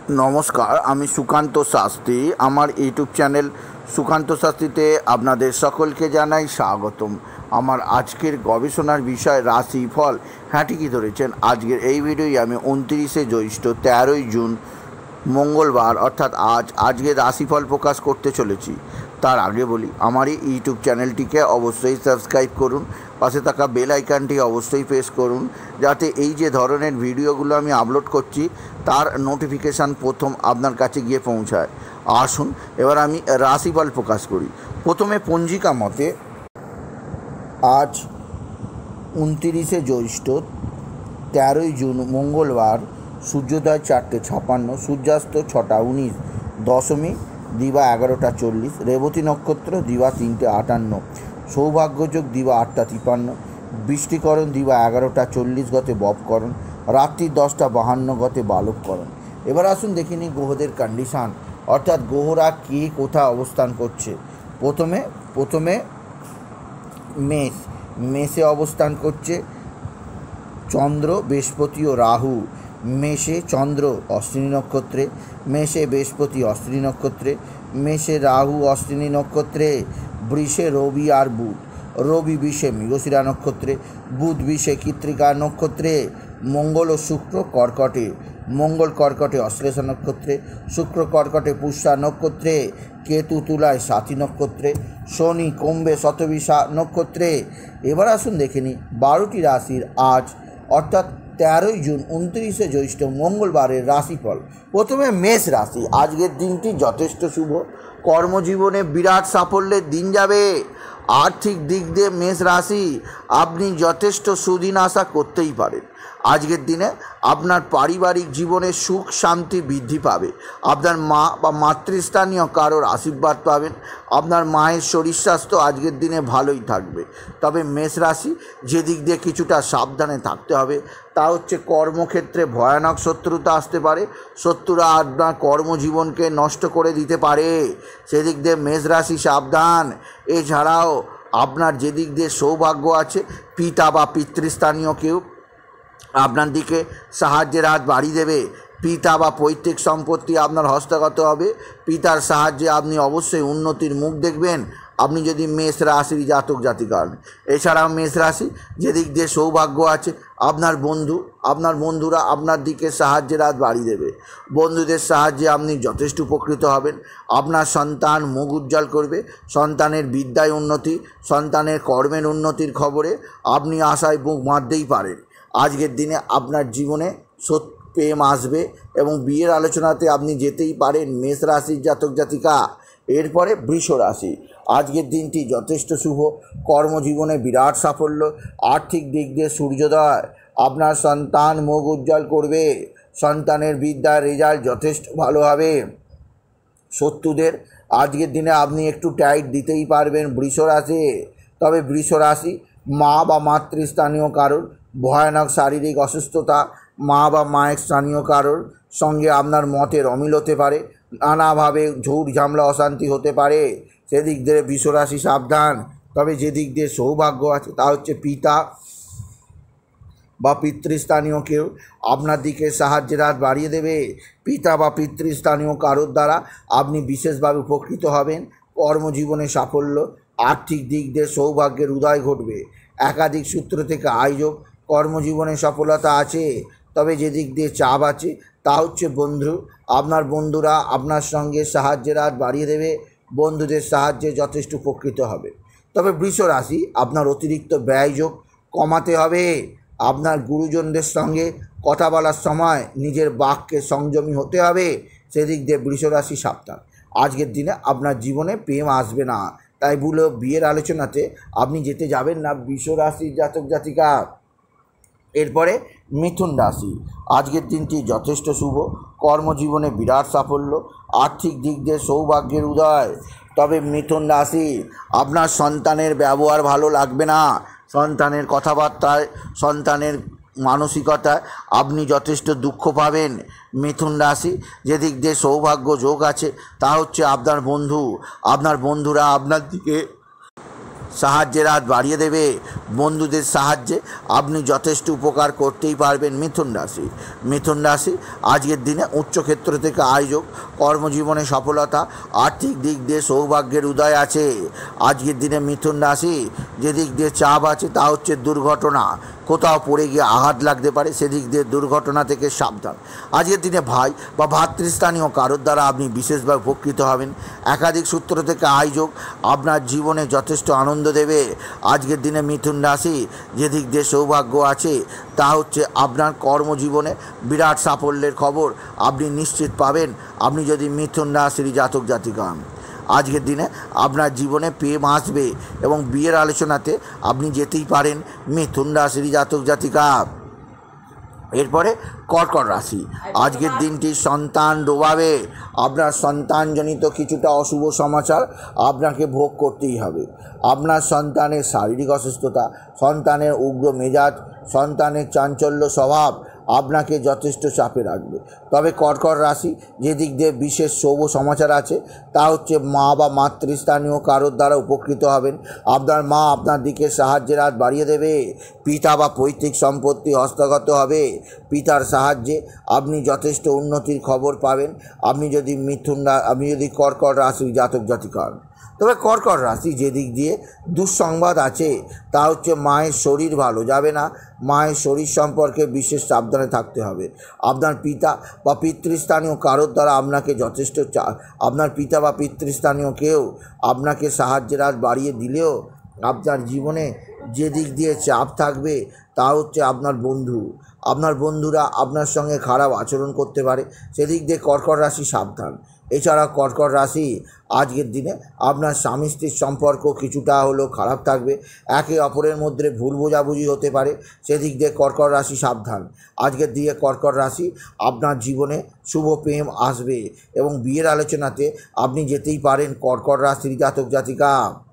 নমস্কার, আমি সুকান্ত শাস্ত্রী। আমার ইউটিউব চ্যানেল সুকান্ত শাস্ত্রীতে আপনাদের সকলকে জানাই স্বাগতম। আমার আজকের গবেষণার বিষয় রাশিফল। হ্যাঁ, ঠিকই ধরেছেন। আজকের এই ভিডিওই আমি 29শে জ্যৈষ্ঠ 13ই জুন মঙ্গলবার অর্থাৎ আজকের রাশিফল প্রকাশ করতে চলেছি। তার আগে বলি, আমার এই ইউটিউব চ্যানেলটিকে অবশ্যই সাবস্ক্রাইব করুন, পাশে থাকা বেল আইকনটি অবশ্যই প্রেস করুন, যাতে এই যে ধরনের ভিডিওগুলো আমি আপলোড করছি তার নোটিফিকেশান প্রথম আপনার কাছে গিয়ে পৌঁছায়। আসুন এবার আমি রাশিফল প্রকাশ করি। প্রথমে পঞ্জিকা মতে আজ 29শে জ্যৈষ্ঠ 13ই জুন মঙ্গলবার, সূর্যোদয় 4:56, সূর্যাস্ত 6:19, দশমী দিবা 11:40, রেবতী নক্ষত্র দিবা 3:58, সৌভাগ্যযোগ দিবা 8:53, বৃষ্টিকরণ দিবা 11:40 গতে ববকরণ, রাত্রি 10:52 গতে বালককরণ। এবার আসুন দেখে নিই গ্রহদের কন্ডিশান, অর্থাৎ গ্রহরা কে কোথায় অবস্থান করছে। প্রথমে মেষে অবস্থান করছে চন্দ্র, বৃহস্পতি ও রাহু। মেষে চন্দ্র অশ্বিনী নক্ষত্রে, মেষে বৃহস্পতি অশ্বিনী নক্ষত্রে, মেষে রাহু অশ্বিনী নক্ষত্রে, বৃষে রবি আর বুধ। রবি বিষে মৃগশিরা নক্ষত্রে, বুধ বিষে কৃত্তিকা নক্ষত্রে, মঙ্গল ও শুক্র কর্কটে। মঙ্গল কর্কটে অশ্লেষা নক্ষত্রে, শুক্র কর্কটে পুষ্যা নক্ষত্রে, কেতু তুলায় সাথী নক্ষত্রে, শনি কুম্ভে শতবিশা নক্ষত্রে। এবার আসুন দেখে নিই 12টি রাশির আজ অর্থাৎ 13ই জুন 29শে জ্যৈষ্ঠ মঙ্গলবারের রাশিফল। প্রথমে মেষ রাশি। আজকের দিনটি যথেষ্ট শুভ, কর্মজীবনে বিরাট সাফল্যের দিন যাবে। আর্থিক দিক দিয়ে মেষ রাশি আপনি যথেষ্ট সুদিন আশা করতেই পারেন। আজকের দিনে আপনার পারিবারিক জীবনে সুখ শান্তি বৃদ্ধি পাবে। আপনার মা বা মাতৃস্থানীয় কারোর আশীর্বাদ পাবেন। আপনার মায়ের শরীর স্বাস্থ্য আজকের দিনে ভালোই থাকবে। তবে মেষ রাশি যে দিক দিয়ে কিছুটা সাবধানে থাকতে হবে তা হচ্ছে কর্মক্ষেত্রে ভয়ানক শত্রুতা আসতে পারে। শত্রুরা আপনার কর্মজীবনকে নষ্ট করে দিতে পারে, সেদিক দিয়ে মেষ রাশি সাবধান। এছাড়াও আপনার যেদিক দিয়ে সৌভাগ্য আছে, পিতা বা পিতৃস্থানীয় কেউ আপনার দিকে সাহায্যের হাত বাড়িয়ে দেবে। পিতা বা পৈতৃক সম্পত্তি আপনার হস্তগত হবে। পিতার সাহায্যে আপনি অবশ্যই উন্নতির মুখ দেখবেন, আপনি যদি মেষ রাশির জাতক জাতিকা হন। এছাড়াও মেষ রাশি যেদিক দিয়ে সৌভাগ্য আছে, আপনার বন্ধুরা আপনার দিকে সাহায্যের হাত বাড়িয়ে দেবে। বন্ধুদের সাহায্যে আপনি যথেষ্ট উপকৃত হবেন। আপনার সন্তান মুখ উজ্জ্বল করবে। সন্তানের বিদ্যায় উন্নতি, সন্তানের কর্মের উন্নতির খবরে আপনি আশায় বুক বাঁধতেই পারেন। আজকের দিনে আপনার জীবনে প্রেম আসবে এবং বিয়ের আলোচনাতে আপনি যেতেই পারেন মেষ রাশির জাতক জাতিকা। এরপরে বৃষ রাশি। আজকের দিনটি যথেষ্ট শুভ, কর্মজীবনে বিরাট সাফল্য, আর্থিক দিক দিয়ে সূর্যোদয়। আপনার সন্তান মুখ উজ্জ্বল করবে। সন্তানের বিদ্যার রেজাল্ট যথেষ্ট ভালো হবে। শত্রুদের আজকের দিনে আপনি একটু টাইট দিতেই পারবেন বৃষ রাশি। তবে বৃষ রাশি মা বা মাতৃস্থানীয় কারোর ভয়ানক শারীরিক অসুস্থতা, মা বা মায়ের স্থানীয় কারোর সঙ্গে আপনার মতের অমিল হতে পারে, নানাভাবে ঝুট ঝামেলা অশান্তি হতে পারে, সেদিক দিয়ে বৃষরাশি সাবধান। তবে যেদিক দিয়ে সৌভাগ্য আছে তা হচ্ছে পিতা বা পিতৃস্থানীয় কেউ আপনার দিকে সাহায্যের হাত বাড়িয়ে দেবে। পিতা বা পিতৃস্থানীয় কারোর দ্বারা আপনি বিশেষভাবে উপকৃত হবেন। কর্মজীবনে সাফল্য, আর্থিক দিক দিয়ে সৌভাগ্যের উদয় ঘটবে। একাধিক সূত্র থেকে আয়োজন, কর্মজীবনে সফলতা আছে। তবে যেদিক দিয়ে চাপ আছে তা হচ্ছে আপনার বন্ধুরা আপনার সঙ্গে সাহায্যের হাত বাড়িয়ে দেবে। বন্ধুদের সাহায্যে যথেষ্ট উপকৃত হবে। তবে বৃষ রাশি আপনার অতিরিক্ত ব্যয়যোগ কমাতে হবে। আপনার গুরুজনদের সঙ্গে কথা বলার সময় নিজের বাক্যে সংযমী হতে হবে, সেদিক দিয়ে বৃষ রাশি সাবধান। আজকের দিনে আপনার জীবনে প্রেম আসবে না, তাই বলে বিয়ের আলোচনাতে আপনি যেতে যাবেন না বৃষ রাশির জাতক জাতিকা। এরপরে মিথুন রাশি। আজকের দিনটি যথেষ্ট শুভ, কর্মজীবনে বিরাট সাফল্য, আর্থিক দিক দিয়ে সৌভাগ্যের উদয়। তবে মিথুন রাশি আপনার সন্তানের ব্যবহার ভালো লাগবে না। সন্তানের কথাবার্তায়, সন্তানের মানসিকতায় আপনি যথেষ্ট দুঃখ পাবেন। মিথুন রাশি যেদিক দিয়ে সৌভাগ্য যোগ আছে তা হচ্ছে আপনার বন্ধুরা আপনার দিকে সাহায্যের হাত বাড়িয়ে দেবে। বন্ধুদের সাহায্যে আপনি যথেষ্ট উপকার করতেই পারবেন। মিথুন রাশি আজকের দিনে উচ্চক্ষেত্র থেকে আয়োজক, কর্মজীবনে সফলতা, আর্থিক দিক দিয়ে সৌভাগ্যের উদয় আছে। আজকের দিনে মিথুন রাশি যে দিক দিয়ে চাপ আছে তা হচ্ছে দুর্ঘটনা, কোথাও পড়ে গিয়ে আঘাত লাগতে পারে, সেদিক দিয়ে দুর্ঘটনা থেকে সাবধান। আজকের দিনে ভাই বা ভাতৃস্থানীয় কারোর দ্বারা আপনি বিশেষভাবে উপকৃত হবেন। একাধিক সূত্র থেকে আয়োজক আপনার জীবনে যথেষ্ট আনন্দ দেবে। আজকের দিনে মিথুন রাশি যে দিক দিয়ে সৌভাগ্য আছে তা হচ্ছে আপনার কর্মজীবনে বিরাট সাফল্যের খবর আপনি নিশ্চিত পাবেন আপনি যদি মিথুন রাশির জাতক জাতিকা হন। আজকের দিনে আপনার জীবনে প্রেম আসবে এবং বিয়ের আলোচনাতে আপনি যেতেই পারেন মিথুন রাশির জাতক জাতিকা। এরপরে কর্কট রাশি আজকের দিনটি সন্তান ডোবাবে। আপনার সন্তানজনিত কিছুটা অশুভ সমাচার আপনাকে ভোগ করতেই হবে। আপনার সন্তানের শারীরিক অসুস্থতা, সন্তানের উগ্র মেজাজ, সন্তানের চাঞ্চল্য স্বভাব আপনাকে যথেষ্ট চাপে রাখবে। তবে কর্কট রাশি যে দিক দিয়ে বিশেষ শুভ সমাচার আছে তা হচ্ছে মা বা মাতৃস্থানীয় কারোর দ্বারা উপকৃত হবেন। আপনার মা আপনার দিকে সাহায্যের হাত বাড়িয়ে দেবে। পিতা বা পৈতৃক সম্পত্তি হস্তগত হবে। পিতার সাহায্যে আপনি যথেষ্ট উন্নতির খবর পাবেন আপনি যদি কর্কট রাশির জাতক জাতিকা হন। তবে কর্কট রাশি যে দিক দিয়ে দুঃসংবাদ আছে তা হচ্ছে মায়ের শরীর ভালো যাবে না। মায়ের শরীর সম্পর্কে বিশেষ সাবধানে থাকতে হবে। আপনার পিতা বা পিতৃস্থানীয় কারোর দ্বারা আপনাকে যথেষ্ট আপনার পিতা বা পিতৃস্থানীয় কেউ আপনাকে সাহায্যের হাত বাড়িয়ে দিলেও আপনার জীবনে যে দিক দিয়ে চাপ থাকবে তা হচ্ছে আপনার বন্ধুরা আপনার সঙ্গে খারাপ আচরণ করতে পারে, সেদিক দিয়ে কর্কট রাশি সাবধান। এছাড়া কর্কট রাশি আজকের দিনে আপনার স্বামী স্ত্রীর সম্পর্ক কিছুটা হলেও খারাপ থাকবে। একে অপরের মধ্যে ভুল বোঝাবুঝি হতে পারে, সেদিক দিয়ে কর্কট রাশি সাবধান। আজকের দিনে কর্কট রাশি আপনার জীবনে শুভ প্রেম আসবে এবং বিয়ের আলোচনাতে আপনি যেতেই পারেন কর্কট রাশির জাতক জাতিকা।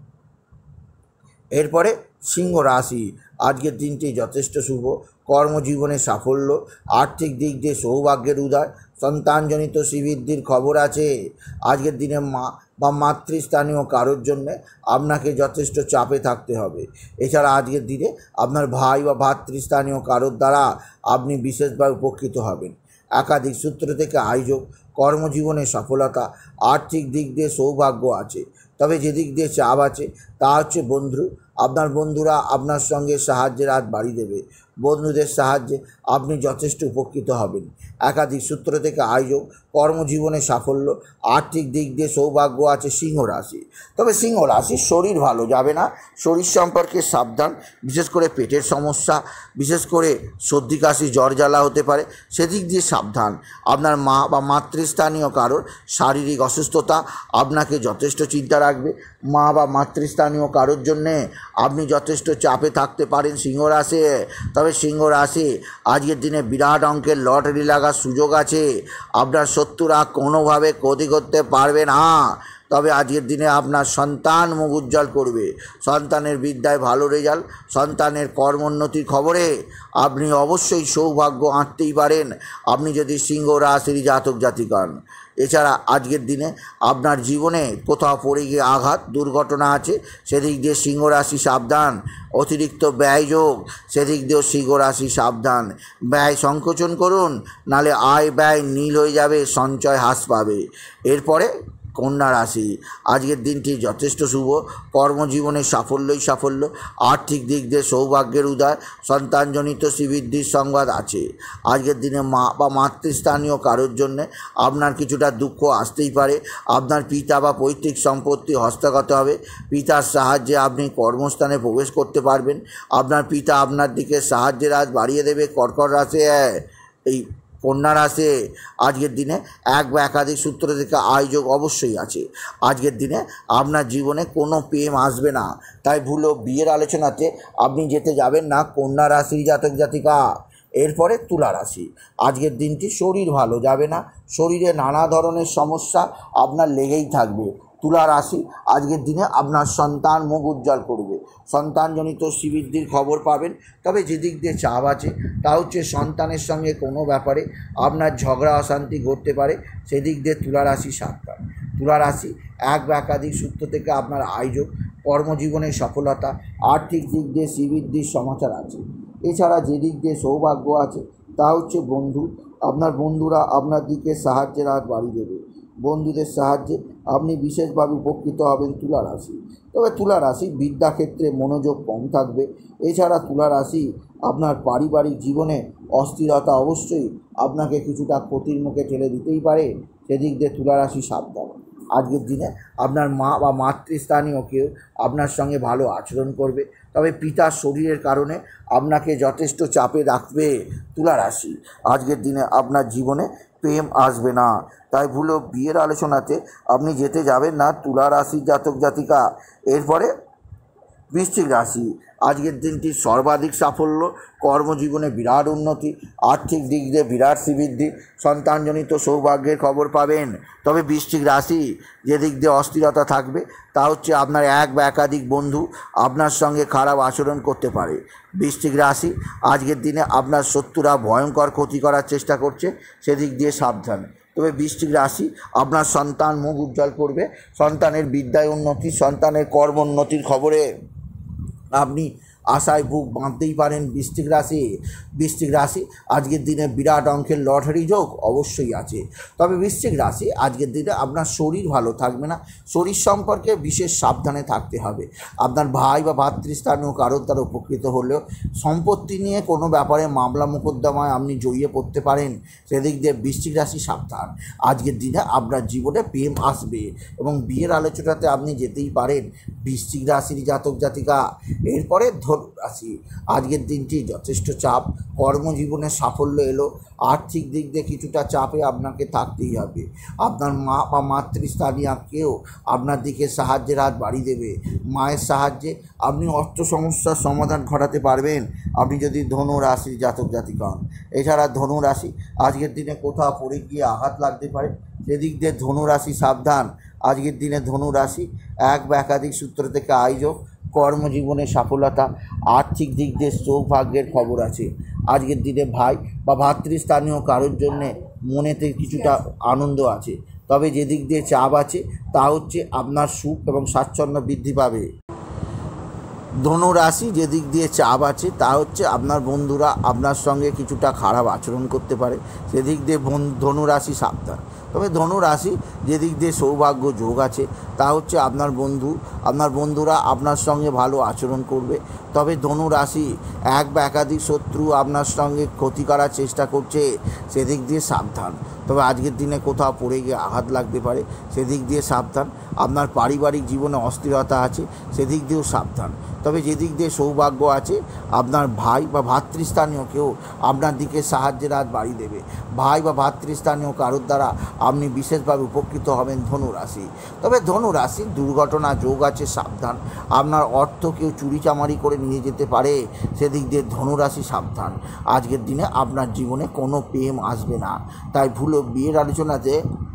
এরপরে সিংহ রাশি আজকের দিনটি যথেষ্ট শুভ। কর্মজীবনে সাফল্য, আর্থিক দিক দিয়ে সৌভাগ্যের উদয়, সন্তানজনিত শ্রীবৃদ্ধির খবর আছে। আজকের দিনে মা বা মাতৃস্থানীয় কারোর জন্যে আপনাকে যথেষ্ট চাপে থাকতে হবে। এছাড়া আজকের দিনে আপনার ভাই বা ভাতৃস্থানীয় কারোর দ্বারা আপনি বিশেষভাবে উপকৃত হবেন। একাধিক সূত্র থেকে আয়োজক, কর্মজীবনে সফলতা, আর্থিক দিক দিয়ে সৌভাগ্য আছে। তবে যে দিক দিয়ে চাপ আছে তা হচ্ছে আপনার বন্ধুরা আপনার সঙ্গে সাহায্যের হাত বাড়িয়ে দেবে। বন্ধুদের সাহায্যে আপনি যথেষ্ট উপকৃত হবেন। একাধিক সূত্র থেকে আয়োজক, কর্মজীবনে সাফল্য, আর্থিক দিক দিয়ে সৌভাগ্য আছে সিংহ রাশি। তবে সিংহ রাশির শরীর ভালো যাবে না। শরীর সম্পর্কে সাবধান, বিশেষ করে পেটের সমস্যা, বিশেষ করে সর্দি কাশি জ্বর জ্বালা হতে পারে, সেদিক দিয়ে সাবধান। আপনার মা বা মাতৃস্থানীয় কারোর শারীরিক অসুস্থতা আপনাকে যথেষ্ট চিন্তা রাখবে। মা বা মাতৃস্থানীয় কারোর জন্যে আপনি যথেষ্ট চাপে থাকতে পারেন সিংহ রাশি। তবে সিংহ রাশি আজকের দিনে বিরাট অঙ্কের লটারি লাগার সুযোগ আছে। আপনার শত্রুরা কোনোভাবে ক্ষতি করতে পারবে না। তবে আজকের দিনে আপনার সন্তান মুখ উজ্জ্বল করবে। সন্তানের বিদ্যায় ভালো রেজাল্ট, সন্তানের কর্মোন্নতির খবরে আপনি অবশ্যই সৌভাগ্য আঁটতেই পারেন আপনি যদি সিংহ রাশির জাতক জাতিকা হন। এছাড়া আজকের দিনে আপনার জীবনে কোথাও পড়ে গিয়ে আঘাত, দুর্ঘটনা আছে, সেদিক দিয়ে সিংহ রাশি সাবধান। অতিরিক্ত ব্যয়যোগ, সেদিক দিয়েও সিংহ রাশি সাবধান। ব্যয় সংকোচন করুন, নালে আয় ব্যয় নীল হয়ে যাবে, সঞ্চয় হ্রাস পাবে। এরপরে কন্যা রাশি আজকের দিনটি যথেষ্ট শুভ। কর্মজীবনে সাফল্য, আর্থিক দিক দিয়ে সৌভাগ্যের উদয়, সন্তানজনিত শ্রীবৃদ্ধির সংবাদ আছে। আজকের দিনে মা বা মাতৃস্থানীয় কারোর জন্যে আপনার কিছুটা দুঃখ আসতেই পারে। আপনার পিতা বা পৈতৃক সম্পত্তি হস্তগত হবে। পিতার সাহায্যে আপনি কর্মস্থানে প্রবেশ করতে পারবেন। আপনার পিতা আপনার দিকে সাহায্যের হাত বাড়িয়ে দেবে। কর্কট রাশি এই কন্যা রাশি আজকের দিনে এক বা একাধিক সূত্র থেকে আয়োজক অবশ্যই আছে। আজকের দিনে আপনার জীবনে কোনো প্রেম আসবে না, তাই ভুলো বিয়ের আলোচনাতে আপনি যেতে যাবেন না কন্যা রাশির জাতক জাতিকা। এরপরে তুলা রাশি আজকের দিনটি শরীর ভালো যাবে না। শরীরে নানা ধরনের সমস্যা আপনার লেগেই থাকবে। তুলা রাশি আজকের দিনে আপনার সন্তান মুখ উজ্জ্বল করবে। সন্তানজনিত শ্রীবৃদ্ধির খবর পাবেন। তবে যেদিক দিয়ে চাপ আছে তা হচ্ছে সন্তানের সঙ্গে কোনো ব্যাপারে আপনার ঝগড়া অশান্তি ঘটতে পারে, সেদিক দিয়ে তুলা রাশি সাবধান। তুলা রাশি এক বা একাধিক সূত্র থেকে আপনার আয়োজক, কর্মজীবনে সফলতা, আর্থিক দিক দিয়ে শ্রীবৃদ্ধির সমাচার আছে। এছাড়া যে দিক দিয়ে সৌভাগ্য আছে তা হচ্ছে বন্ধু। আপনার বন্ধুরা আপনার দিকে সাহায্যের হাত বাড়িয়ে দেবে। বন্ধুদের সাহায্যে আপনি বিশেষভাবে উপকৃত হবেন তুলা রাশি। তবে তুলা রাশি বিদ্যাক্ষেত্রে মনোযোগ কম থাকবে। এছাড়া তুলা রাশি আপনার পারিবারিক জীবনে অস্থিরতা অবশ্যই আপনাকে কিছুটা ক্ষতির মুখে ঠেলে দিতেই পারে। সেদিক দিয়ে তুলা রাশি সাবধান। আজকের দিনে আপনার মা বা মাতৃস্থানীয় কেউ আপনার সঙ্গে ভালো আচরণ করবে, তবে পিতার শরীরের কারণে আপনাকে যথেষ্ট চাপে রাখবে তুলা রাশি। আজকের দিনে আপনার জীবনে প্রেম আসবে না, তাই ভুলো বিয়ের আলোচনাতে আপনি যেতে যাবেন না তুলা রাশির জাতক জাতিকা। এরপরে বৃশ্চিক রাশি, আজকের দিনটি সর্বাধিক সাফল্য, কর্মজীবনে বিরাট উন্নতি, আর্থিক দিক দিয়ে বিরাট শ্রীবৃদ্ধি, সন্তানজনিত সৌভাগ্যের খবর পাবেন। তবে বৃশ্চিক রাশি যে দিক দিয়ে অস্থিরতা থাকবে তা হচ্ছে আপনার এক বা একাধিক বন্ধু আপনার সঙ্গে খারাপ আচরণ করতে পারে। বৃশ্চিক রাশি আজকের দিনে আপনার শত্রুরা ভয়ঙ্কর ক্ষতি করার চেষ্টা করছে, সেদিক দিয়ে সাবধান। তবে বৃশ্চিক রাশি আপনার সন্তান মুখ উজ্জ্বল করবে, সন্তানের বিদ্যায় উন্নতি, সন্তানের কর্মোন্নতির খবরে আপনি আশায় বুক বাঁধতেই পারেন। বৃশ্চিক রাশি আজকের দিনে বিরাট অঙ্কের লটারি যোগ অবশ্যই আছে। তবে বৃশ্চিক রাশি আজকের দিনে আপনার শরীর ভালো থাকবে না, শরীর সম্পর্কে বিশেষ সাবধানে থাকতে হবে। আপনার ভাই বা ভাতৃস্থানীয় কারোর দ্বারা উপকৃত হলেও সম্পত্তি নিয়ে কোনো ব্যাপারে মামলা মোকদ্দমায় আপনি জড়িয়ে পড়তে পারেন, সেদিক দিয়ে বৃশ্চিক রাশি সাবধান। আজকের দিনে আপনার জীবনে প্রেম আসবে এবং বিয়ের আলোচনাতে আপনি যেতেই পারেন বৃশ্চিক রাশির জাতক জাতিকা। এরপরে ধনু রাশি, আজকের দিনটি যথেষ্ট চাপ, কর্মজীবনে সাফল্য এলো, আর্থিক দিক দিয়ে কিছুটা চাপে আপনাকে থাকতেই হবে। আপনার মা বা মাতৃস্থানীয় কেউ আপনার দিকে সাহায্যের হাত বাড়িয়ে দেবে। মায়ের সাহায্যে আপনি অর্থ সমস্যার সমাধান ঘটাতে পারবেন আপনি যদি ধনু রাশির জাতক জাতিকা হন। এছাড়া ধনু রাশি আজকের দিনে কোথাও পড়ে গিয়ে আঘাত লাগতে পারে, সেদিক দিয়ে ধনু রাশি সাবধান। আজকের দিনে ধনু রাশি এক বা একাধিক সূত্র থেকে আয়োজক, কর্মজীবনে সফলতা, আর্থিক দিক দিয়ে সৌভাগ্যের খবর আছে। আজকের দিনে ভাই বা ভাতৃস্থানীয় কারোর জন্যে মনেতে কিছুটা আনন্দ আছে, তবে যে দিক দিয়ে চাপ আছে তা হচ্ছে আপনার সুখ এবং স্বাচ্ছন্দ্য বৃদ্ধি পাবে। ধনু রাশি যে দিক দিয়ে চাপ আছে তা হচ্ছে আপনার বন্ধুরা আপনার সঙ্গে কিছুটা খারাপ আচরণ করতে পারে, সেদিক দিয়ে ধনু রাশি সাবধান। তবে ধনু রাশি যে দিক দিয়ে সৌভাগ্য যোগ আছে তা হচ্ছে আপনার বন্ধুরা আপনার সঙ্গে ভালো আচরণ করবে। তবে ধনু রাশি এক বা একাধিক শত্রু আপনার সঙ্গে ক্ষতি করার চেষ্টা করছে, সেদিক দিয়ে সাবধান। তবে আজকের দিনে কোথাও পড়ে গিয়ে আঘাত লাগতে পারে, সেদিক দিয়ে সাবধান। আপনার পারিবারিক জীবনে অস্থিরতা আছে, সেদিক দিয়েও সাবধান। তবে যে দিক দিয়ে সৌভাগ্য আছে আপনার ভাই বা ভাতৃস্থানীয় কেউ আপনার দিকে সাহায্যের হাত বাড়িয়ে দেবে। ভাই বা ভাতৃস্থানীয় কারোর দ্বারা আপনি বিশেষভাবে উপকৃত হবেন ধনু রাশি। তবে ধনু রাশির দুর্ঘটনা যোগ আছে, সাবধান। আপনার অর্থ কেউ চুরিচামারি করে নিয়ে যেতে পারে, সেদিক দিয়ে ধনু রাশি সাবধান। আজকের দিনে আপনার জীবনে কোনো প্রেম আসবে না, তাই ভুলো বিয়ের আলোচনাতে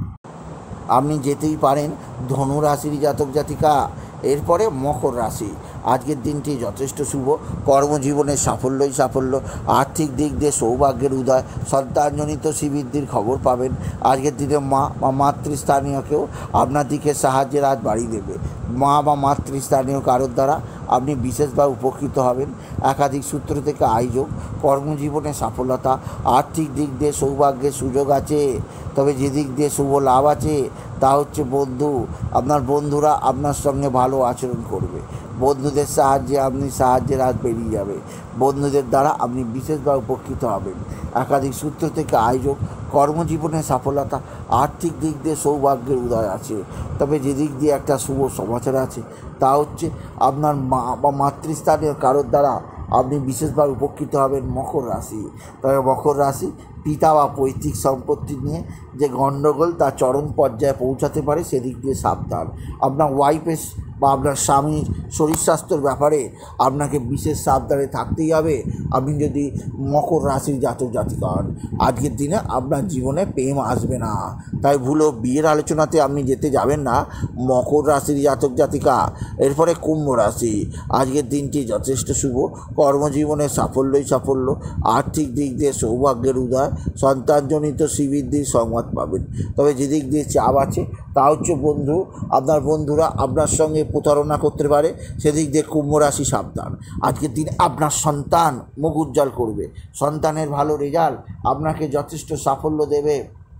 আপনি যেতেই পারেন ধনু রাশির জাতক জাতিকা। এরপরে মকর রাশি, আজকের দিনটি যথেষ্ট শুভ, কর্মজীবনে সাফল্যই সাফল্য, আর্থিক দিক দিয়ে সৌভাগ্যের উদয়, সন্তানজনিত শ্রীবৃদ্ধির খবর পাবেন। আজকের দিনে মা বা মাতৃস্থানীয় কেউ আপনার দিকে সাহায্যের হাত বাড়িয়ে দেবে। মা বা মাতৃস্থানীয় কারোর দ্বারা আপনি বিশেষভাবে উপকৃত হবেন। একাধিক সূত্র থেকে আয়োজক, কর্মজীবনে সফলতা, আর্থিক দিক দিয়ে সৌভাগ্যের সুযোগ আছে। তবে যে দিক দিয়ে শুভ লাভ আছে তা হচ্ছে আপনার বন্ধুরা আপনার সঙ্গে ভালো আচরণ করবে। বন্ধুদের সাহায্যে আপনি সাহায্যের হাত বেরিয়ে যাবে, বন্ধুদের দ্বারা আপনি বিশেষভাবে উপকৃত হবেন। একাধিক সূত্র থেকে আয়োজক, কর্মজীবনে সফলতা, আর্থিক দিক দিয়ে সৌভাগ্যের উদয় আছে। তবে যে দিক দিয়ে একটা শুভ সমাচার আছে তা হচ্ছে আপনার মা বা মাতৃস্থানীয় কারোর দ্বারা আপনি বিশেষভাবে উপকৃত হবেন মকর রাশি। তবে মকর রাশি পিতা বা পৈতৃক সম্পত্তি নিয়ে যে গণ্ডগোল তা চরম পর্যায়ে পৌঁছাতে পারে, সেদিক দিয়ে সাবধান। আপনার ওয়াইফের বা আপনার স্বামীর শরীর স্বাস্থ্যের ব্যাপারে আপনাকে বিশেষ সাবধানে থাকতেই হবে আপনি যদি মকর রাশির জাতক জাতিকা হন। আজকের দিনে আপনার জীবনে প্রেম আসবে না, তাই ভুলো বিয়ের আলোচনাতে আপনি যেতে যাবেন না মকর রাশির জাতক জাতিকা। এরপরে কুম্ভ রাশি, আজকের দিনটি যথেষ্ট শুভ, কর্মজীবনে সাফল্যই সাফল্য, আর্থিক দিক দিয়ে সৌভাগ্যের উদয়, সন্তানজনিত শ্রীবৃদ্ধির সংবাদ পাবেন। তবে যে দিক দিয়ে চাপ আছে তা হচ্ছে আপনার বন্ধুরা আপনার সঙ্গে প্রতারণা করতে পারে, সেদিক দিয়ে কুম্ভ রাশি সাবধান। আজকের দিন আপনার সন্তান মুখ উজ্জ্বল করবে, সন্তানের ভালো রেজাল্ট আপনাকে যথেষ্ট সাফল্য দেবে।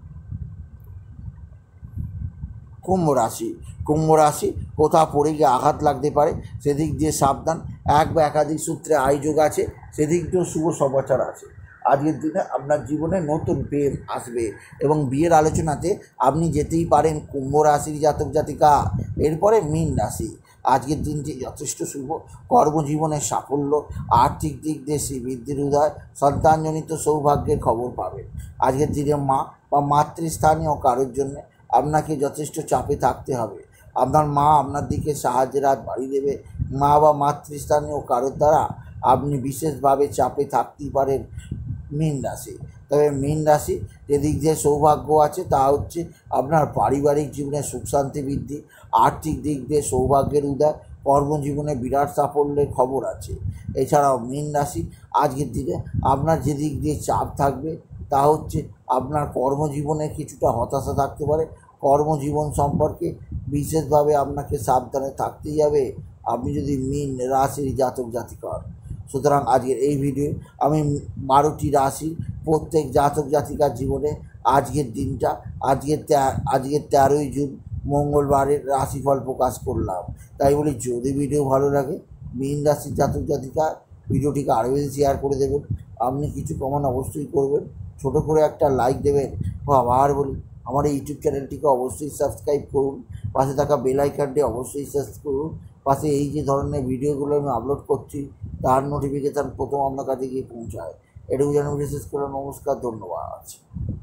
কুম্ভ রাশি কোথাও পড়ে গিয়ে আঘাত লাগতে পারে, সেদিক দিয়ে সাবধান। এক বা একাধিক সূত্রে আয়োযোগ আছে, সেদিক দিয়েও শুভ সমাচার আছে। আজকের দিনে আপনার জীবনে নতুন প্রেম আসবে এবং বিয়ের আলোচনাতে আপনি যেতেই পারেন কুম্ভ রাশির জাতক জাতিকা। এরপরে মীন রাশি, আজকের দিনটি যথেষ্ট শুভ, কর্মজীবনের সাফল্য, আর্থিক দিক দিয়ে শ্রীবৃদ্ধির উদয়, সন্তানজনিত সৌভাগ্যের খবর পাবেন। আজকের দিনে মা বা মাতৃস্থানীয় কারোর জন্য আপনাকে যথেষ্ট চাপে থাকতে হবে। আপনার মা আপনার দিকে সাহায্যের হাত বাড়িয়ে দেবে। মা বা মাতৃস্থানীয় কারোর দ্বারা আপনি বিশেষভাবে চাপে থাকতেই পারেন মীন রাশি। তবে মীন রাশি যেদিক দিয়ে সৌভাগ্য আছে তা হচ্ছে আপনার পারিবারিক জীবনে সুখ শান্তি বৃদ্ধি, আর্থিক দিক দিয়ে সৌভাগ্যের উদয়, কর্মজীবনে বিরাট সাফল্যের খবর আছে। এছাড়াও মীন রাশি আজকের দিনে আপনার যেদিক দিয়ে চাপ থাকবে তা হচ্ছে আপনার কর্মজীবনে কিছুটা হতাশা থাকতে পারে। কর্মজীবন সম্পর্কে বিশেষভাবে আপনাকে সাবধানে থাকতেই হবে আপনি যদি মীন রাশির জাতক জাতিকা হন। সুতরাং আজকের এই ভিডিও আমি 12টি রাশির প্রত্যেক জাতক জাতিকার জীবনে আজকের দিনটা আজকের 13ই জুন মঙ্গলবারের রাশিফল প্রকাশ করলাম। তাই বলি যদি ভিডিও ভালো লাগে মীন রাশির জাতক জাতিকা ভিডিওটিকে আরও বেশি শেয়ার করে দেবেন। আপনি কিছু কমান অবশ্যই করবেন, ছোট করে একটা লাইক দেবেন। আবার বলি আমার এই ইউটিউব চ্যানেলটিকে অবশ্যই সাবস্ক্রাইব করুন, পাশে থাকা বেল আইকনটি অবশ্যই সার্চ করুন। পাশে এই যে ধরনের ভিডিওগুলো আমি আপলোড করছি তার নোটিফিকেশান প্রথম আপনার কাছে গিয়ে পৌঁছায়। এটুকু যেন বিশেষ করে নমস্কার, ধন্যবাদ।